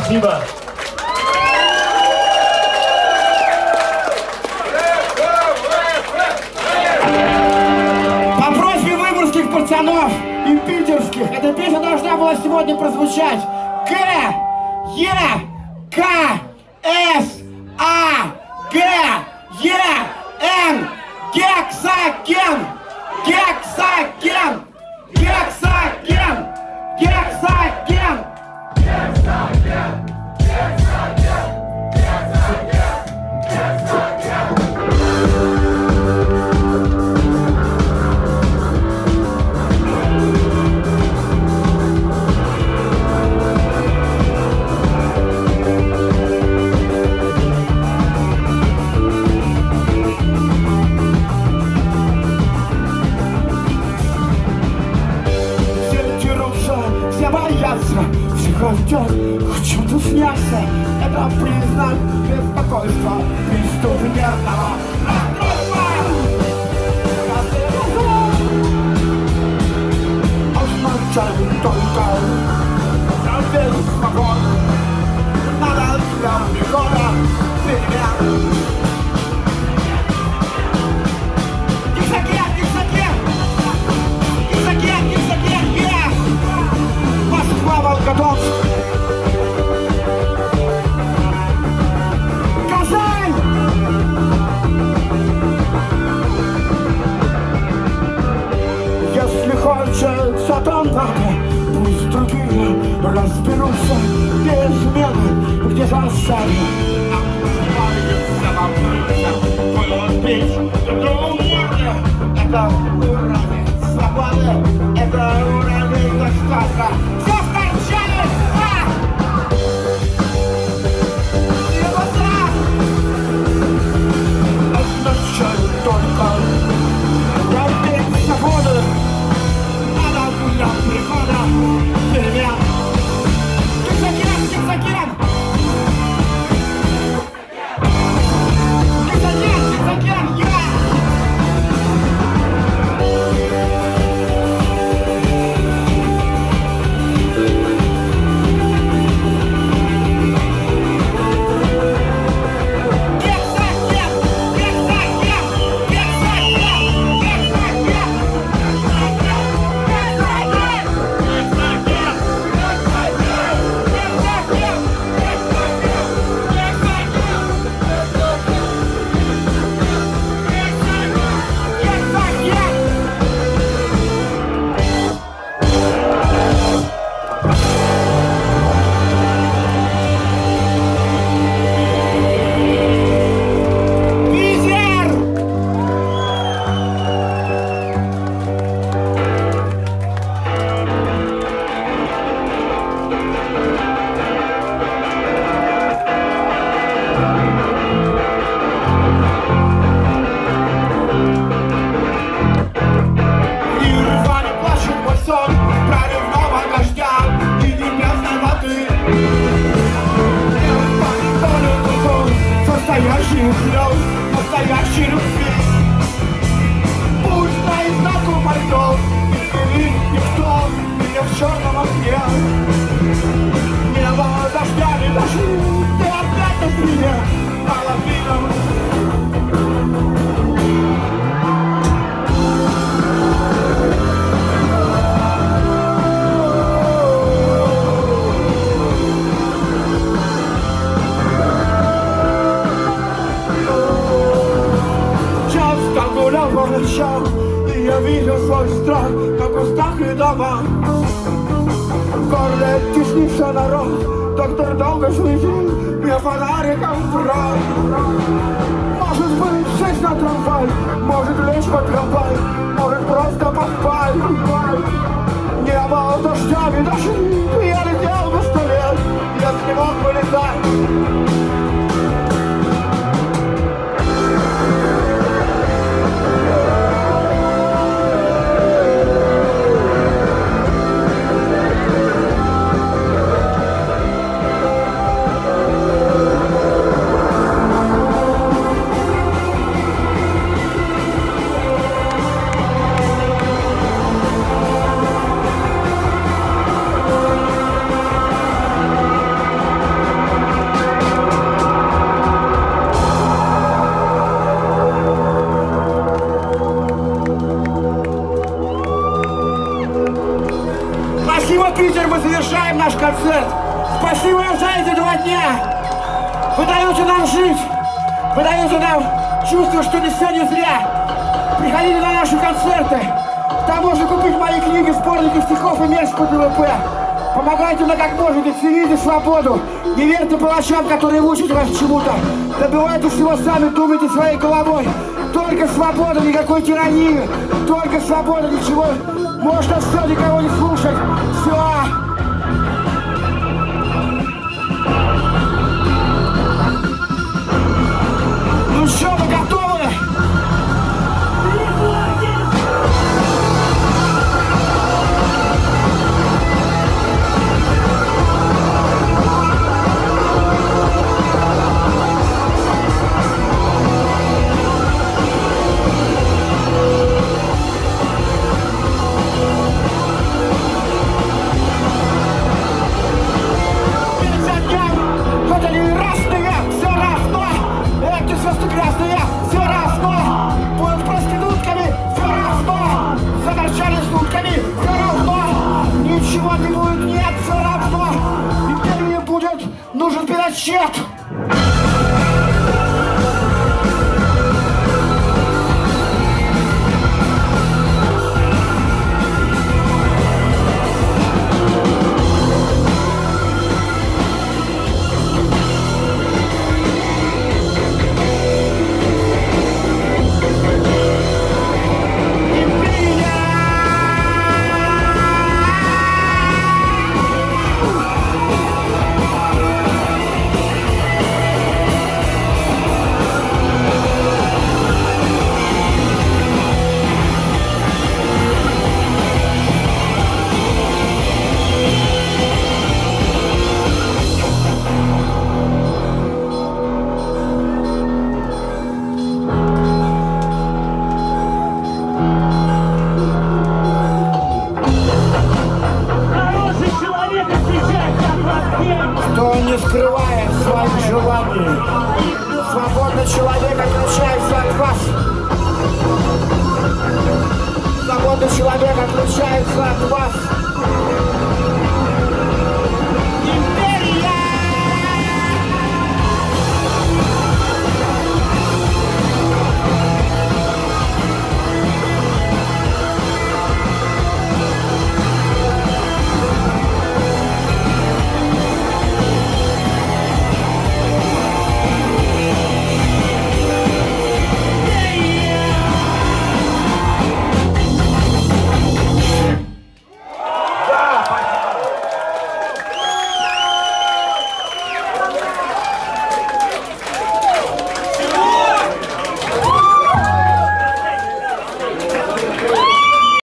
Спасибо. По просьбе выборгских пацанов и питерских эта песня должна была сегодня прозвучать. Г, Е, К, С, А, Г, Е, Н, гексаген, гексаген, гексаген, гексаген, гексаген, гексаген, гексаген, все хотят, хочу-то сняться. Это признак беспокойства преступленного расстройства. Означает только без свободы. Надо для прихода перемен. Волгодонск, Казань! Если хочется, то надо, пусть другие разберутся, где измены, где засады. Было петь друг другу морды. Это уровень свободы, это уровень достатка. Только добить свободы, надо для прихода перемен. Гексаген, гексаген! Гексаген, гексаген, я! Настоящий любви. Пусть наизнанку пойдет, и никто, меня в черном окне. Небо дождями дождь, ты опять на спине, половина. По ночам, и я видел свой страх на кустах и домах. В горле теснится народ, доктор долго следил, мне фонариком враг. Может быть, сесть на трамвай, может лечь под трамвай, может просто поспать. Небо дождями дождь, я летел бы 100 лет, если мог бы летать. Спасибо за эти 2 дня! Вы даете нам жить! Вы даете нам чувство, что не все не зря! Приходите на наши концерты! Там можно купить мои книги, сборники стихов и мерч по ДВП! Помогайте мне как можете, цените свободу! Не верьте палачам, которые учат вас чему-то! Добивайтесь всего сами, думайте своей головой! Только свобода, никакой тирании! Только свобода, ничего! Можно все, никого не слушать! Все! Ну что, вы готовы? Ничего не будет, нет, все равно. Империи будет нужен Пиночет. Кто не скрывает своих желаний, свободный человек отличается от вас. Свободный человек отличается от вас.